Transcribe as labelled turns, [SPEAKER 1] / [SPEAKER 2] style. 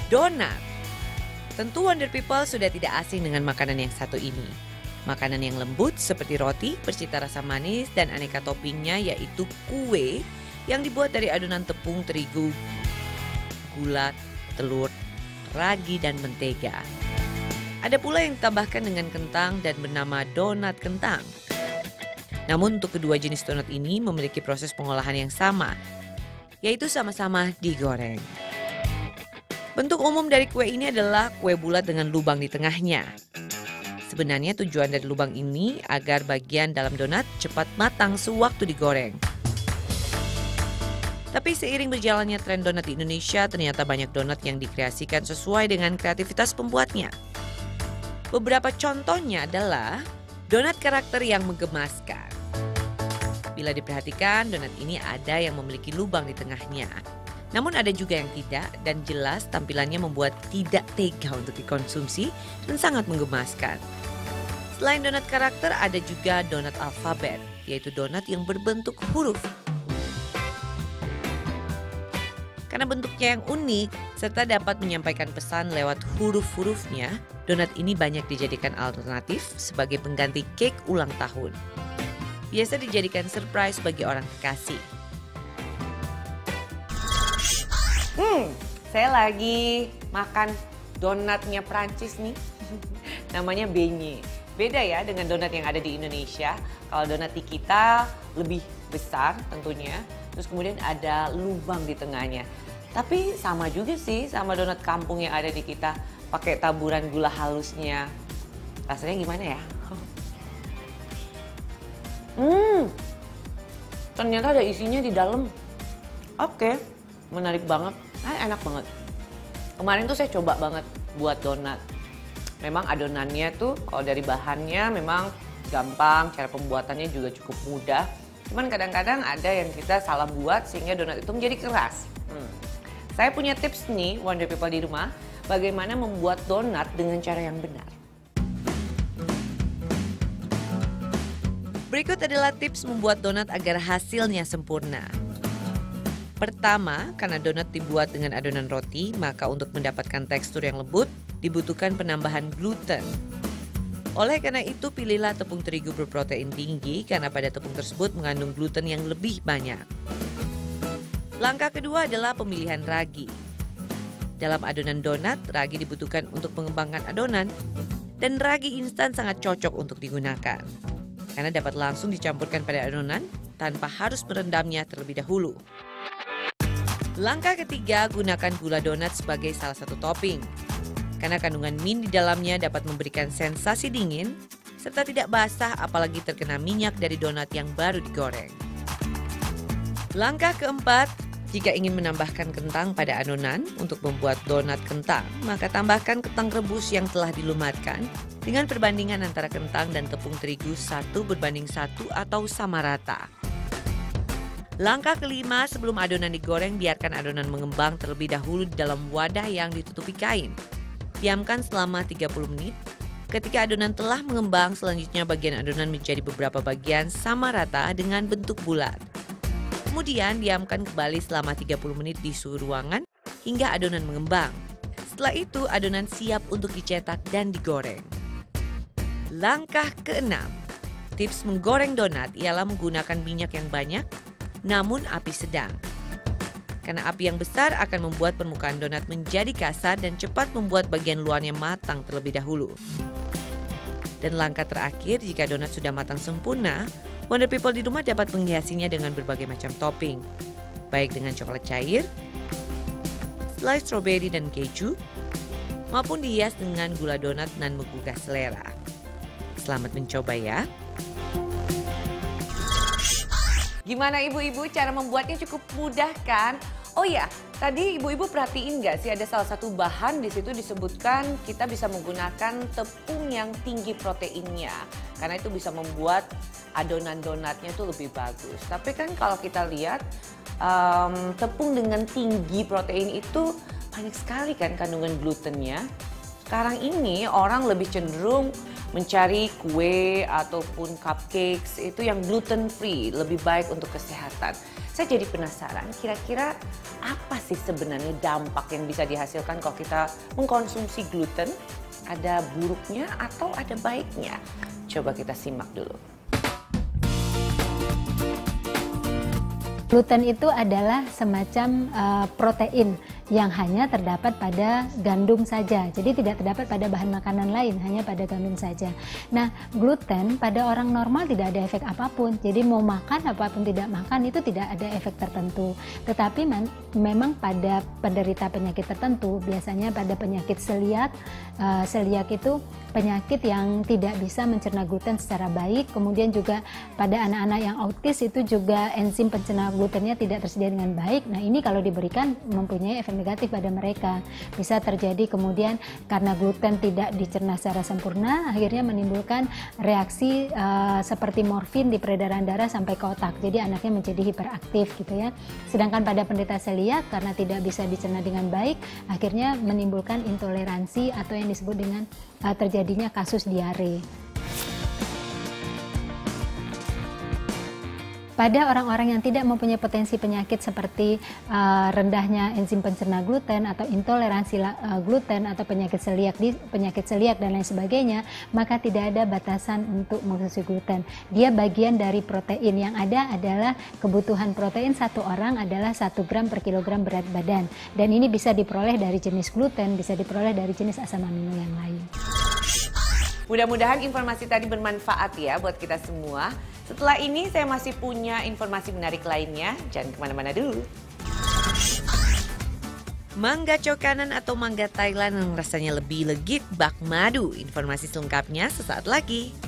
[SPEAKER 1] Donat. Tentu Wonder People sudah tidak asing dengan makanan yang satu ini. Makanan yang lembut seperti roti, bercita rasa manis, dan aneka toppingnya yaitu kue yang dibuat dari adonan tepung terigu, gula, telur, ragi, dan mentega. Ada pula yang ditambahkan dengan kentang dan bernama donat kentang. Namun untuk kedua jenis donat ini memiliki proses pengolahan yang sama, yaitu sama-sama digoreng. Bentuk umum dari kue ini adalah kue bulat dengan lubang di tengahnya. Sebenarnya tujuan dari lubang ini agar bagian dalam donat cepat matang sewaktu digoreng. Tapi seiring berjalannya tren donat di Indonesia, ternyata banyak donat yang dikreasikan sesuai dengan kreativitas pembuatnya. Beberapa contohnya adalah donat karakter yang menggemaskan. Bila diperhatikan, donat ini ada yang memiliki lubang di tengahnya. Namun ada juga yang tidak, dan jelas tampilannya membuat tidak tega untuk dikonsumsi dan sangat menggemaskan. Selain donat karakter, ada juga donat alfabet, yaitu donat yang berbentuk huruf. Karena bentuknya yang unik, serta dapat menyampaikan pesan lewat huruf-hurufnya, donat ini banyak dijadikan alternatif sebagai pengganti cake ulang tahun. Biasa dijadikan surprise bagi orang kekasih. Saya lagi makan donatnya Prancis nih. Namanya beignet. Beda ya dengan donat yang ada di Indonesia. Kalau donat di kita lebih besar tentunya. Terus kemudian ada lubang di tengahnya. Tapi sama juga sih sama donat kampung yang ada di kita. Pakai taburan gula halusnya. Rasanya gimana ya? Ternyata ada isinya di dalam. Oke, menarik banget. Enak banget. Kemarin tuh saya coba banget buat donat. Memang adonannya tuh kalau dari bahannya memang gampang, cara pembuatannya juga cukup mudah. Cuman kadang-kadang ada yang kita salah buat sehingga donat itu menjadi keras. Saya punya tips nih, Wonder People di rumah, bagaimana membuat donat dengan cara yang benar. Berikut adalah tips membuat donat agar hasilnya sempurna. Pertama, karena donat dibuat dengan adonan roti, maka untuk mendapatkan tekstur yang lembut, dibutuhkan penambahan gluten. Oleh karena itu, pilihlah tepung terigu berprotein tinggi karena pada tepung tersebut mengandung gluten yang lebih banyak. Langkah kedua adalah pemilihan ragi. Dalam adonan donat, ragi dibutuhkan untuk mengembangkan adonan, dan ragi instan sangat cocok untuk digunakan. Karena dapat langsung dicampurkan pada adonan tanpa harus merendamnya terlebih dahulu. Langkah ketiga, gunakan gula donat sebagai salah satu topping. Karena kandungan min di dalamnya dapat memberikan sensasi dingin, serta tidak basah apalagi terkena minyak dari donat yang baru digoreng. Langkah keempat, jika ingin menambahkan kentang pada adonan untuk membuat donat kentang, maka tambahkan kentang rebus yang telah dilumatkan dengan perbandingan antara kentang dan tepung terigu 1:1 atau sama rata. Langkah kelima, sebelum adonan digoreng, biarkan adonan mengembang terlebih dahulu di dalam wadah yang ditutupi kain. Diamkan selama 30 menit. Ketika adonan telah mengembang, selanjutnya bagian adonan menjadi beberapa bagian sama rata dengan bentuk bulat. Kemudian diamkan kembali selama 30 menit di suhu ruangan hingga adonan mengembang. Setelah itu adonan siap untuk dicetak dan digoreng. Langkah keenam, tips menggoreng donat ialah menggunakan minyak yang banyak namun api sedang. Karena api yang besar akan membuat permukaan donat menjadi kasar dan cepat membuat bagian luarnya matang terlebih dahulu. Dan langkah terakhir, jika donat sudah matang sempurna, Wonder People di rumah dapat menghiasinya dengan berbagai macam topping, baik dengan coklat cair, slice strawberry dan keju, maupun dihias dengan gula donat dan menggugah selera. Selamat mencoba ya. Gimana ibu-ibu, cara membuatnya cukup mudah kan? Oh ya, tadi ibu-ibu perhatiin nggak sih ada salah satu bahan di situ disebutkan kita bisa menggunakan tepung yang tinggi proteinnya. Karena itu bisa membuat adonan donatnya tuh lebih bagus. Tapi kan kalau kita lihat tepung dengan tinggi protein itu banyak sekali kan kandungan glutennya. Sekarang ini orang lebih cenderung mencari kue ataupun cupcakes itu yang gluten free, lebih baik untuk kesehatan. Saya jadi penasaran, kira-kira apa sih sebenarnya dampak yang bisa dihasilkan kalau kita mengkonsumsi gluten? Ada buruknya atau ada baiknya? Coba kita simak dulu.
[SPEAKER 2] Gluten itu adalah semacam protein yang hanya terdapat pada gandum saja. Jadi tidak terdapat pada bahan makanan lain, hanya pada gandum saja. Nah, gluten pada orang normal tidak ada efek apapun. Jadi mau makan apapun tidak makan itu tidak ada efek tertentu. Tetapi memang pada penderita penyakit tertentu, biasanya pada penyakit celiak, celiak itu penyakit yang tidak bisa mencerna gluten secara baik. Kemudian juga pada anak-anak yang autis itu juga enzim pencerna glutennya tidak tersedia dengan baik. Nah, ini kalau diberikan mempunyai efek negatif pada mereka. Bisa terjadi kemudian karena gluten tidak dicerna secara sempurna, akhirnya menimbulkan reaksi seperti morfin di peredaran darah sampai ke otak. Jadi anaknya menjadi hiperaktif gitu ya. Sedangkan pada penderita celiak karena tidak bisa dicerna dengan baik, akhirnya menimbulkan intoleransi atau yang disebut dengan terjadinya kasus diare. Pada orang-orang yang tidak mempunyai potensi penyakit seperti rendahnya enzim pencerna gluten atau intoleransi gluten atau penyakit celiak dan lain sebagainya, maka tidak ada batasan untuk mengkonsumsi gluten. Dia bagian dari protein. Yang ada adalah kebutuhan protein satu orang adalah 1 gram per kilogram berat badan. Dan ini bisa diperoleh dari jenis gluten, bisa diperoleh dari jenis asam amino yang lain.
[SPEAKER 1] Mudah-mudahan informasi tadi bermanfaat ya buat kita semua. Setelah ini saya masih punya informasi menarik lainnya. Jangan kemana-mana dulu. Mangga cokanan atau mangga Thailand yang rasanya lebih legit bak madu. Informasi selengkapnya sesaat lagi.